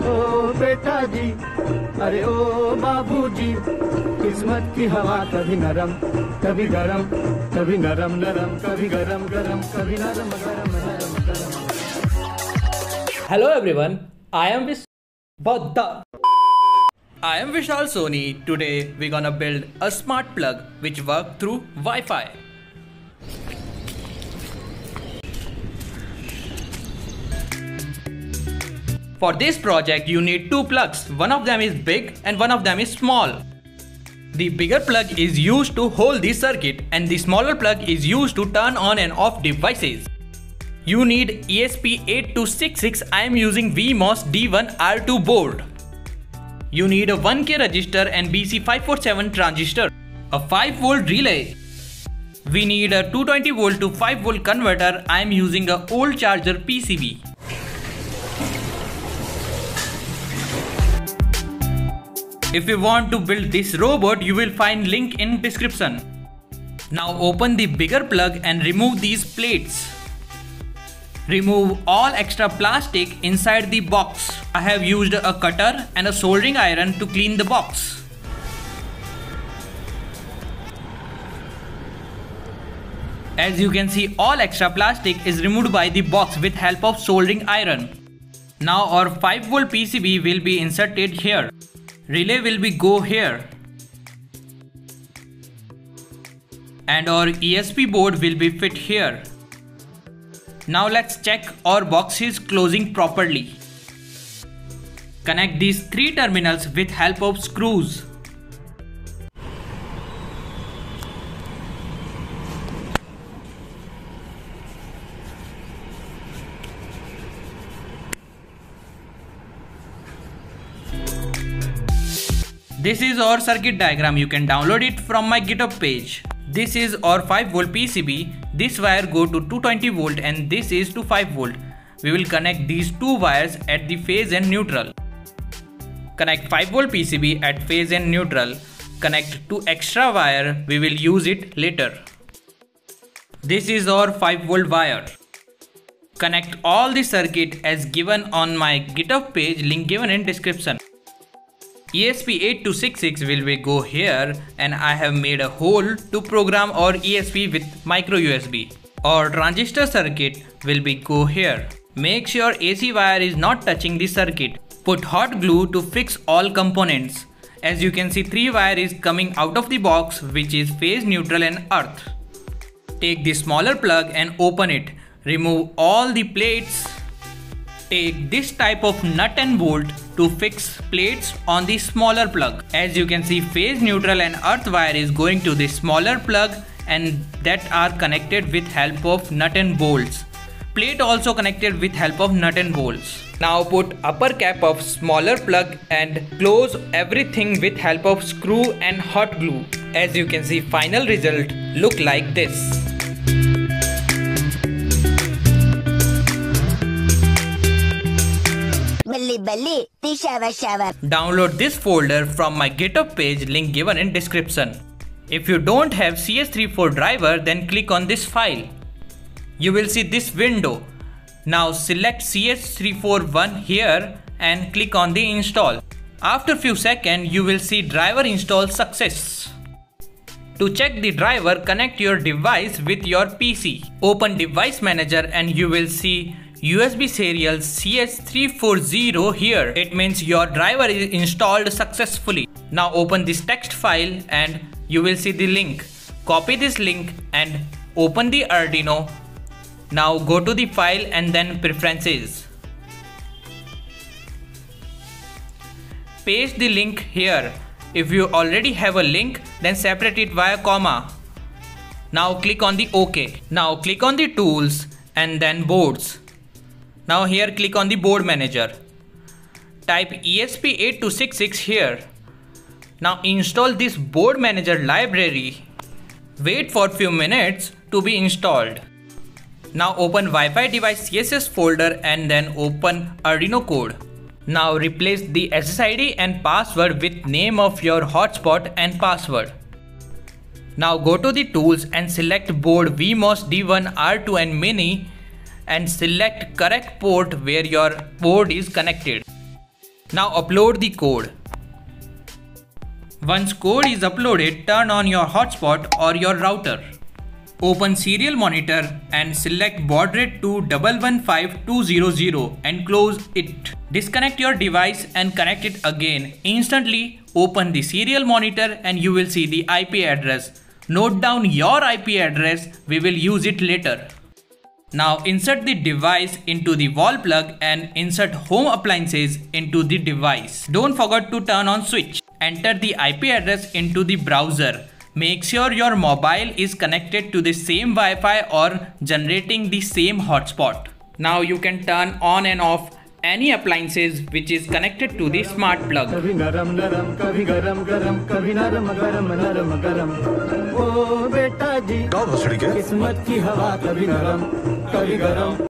ओ बेटा जी, अरे ओ बाबूजी, किस्मत की हवा कभी नरम कभी गरम, कभी नरम नरम कभी गरम गरम, कभी नरम गरम नरम गरम। Hello everyone, I am Vishal Soni. Today we're gonna build a smart plug which works through Wi-Fi. For this project you need two plugs. One of them is big and one of them is small. The bigger plug is used to hold the circuit and the smaller plug is used to turn on and off devices. You need ESP8266. I am using VMOS D1R2 board. You need a 1K resistor and BC547 transistor, a 5V relay. We need a 220V to 5V converter. I am using a old charger PCB. If you want to build this robot, you will find link in description. Now open the bigger plug and remove these plates. Remove all extra plastic inside the box. I have used a cutter and a soldering iron to clean the box. As you can see, all extra plastic is removed by the box with help of soldering iron. Now our 5V PCB will be inserted here. Relay will be go here. And our ESP board will be fit here. Now let's check our box is closing properly. Connect these three terminals with help of screws. This is our circuit diagram. You can download it from my GitHub page. This is our 5V PCB. This wire go to 220V and this is to 5V. We will connect these two wires at the phase and neutral. Connect 5V PCB at phase and neutral. Connect two extra wire. We will use it later. This is our 5V wire. Connect all the circuit as given on my GitHub page, link given in description. ESP8266 will be go here and I have made a hole to program our ESP with micro USB. Our transistor circuit will be go here. Make sure AC wire is not touching the circuit. Put hot glue to fix all components. As you can see, 3 wire is coming out of the box, which is phase, neutral and earth. Take the smaller plug and open it. Remove all the plates. Take this type of nut and bolt to fix plates on the smaller plug. As you can see, phase, neutral and earth wire is going to the smaller plug and that are connected with help of nut and bolts. Plate also connected with help of nut and bolts. Now put upper cap of smaller plug and close everything with help of screw and hot glue. As you can see, final result look like this. Download this folder from my GitHub page, link given in description. If you don't have CS34 driver, then click on this file. You will see this window. Now select CS341 here and click on the install. After few seconds, you will see driver install success. To check the driver, connect your device with your PC. Open device manager and you will see USB serial CS340 here. It means your driver is installed successfully. Now open this text file and you will see the link. Copy this link and open the Arduino. Now go to the file and then preferences. Paste the link here. If you already have a link, then separate it via comma. Now click on the OK. Now click on the tools and then boards. Now here click on the board manager. Type ESP8266 here. Now install this board manager library. Wait for few minutes to be installed. Now open Wi-Fi device CSS folder and then open Arduino code. Now replace the SSID and password with name of your hotspot and password. Now go to the tools and select board VMOS D1R2 and mini and select correct port where your board is connected. Now upload the code. Once code is uploaded, turn on your hotspot or your router. Open serial monitor and select baud rate to 115200 and close it. Disconnect your device and connect it again. Instantly open the serial monitor and you will see the IP address. Note down your IP address, we will use it later. Now insert the device into the wall plug and insert home appliances into the device. Don't forget to turn on switch. Enter the IP address into the browser. Make sure your mobile is connected to the same Wi-Fi or generating the same hotspot. Now you can turn on and off any appliances which is connected to the smart plug. कभी नरम नरम कभी गरम गरम कभी नरम गरम नरम गरम ओ बेटा जी गाँव भसड़ी के किस्मत की हवा कभी नरम कभी गरम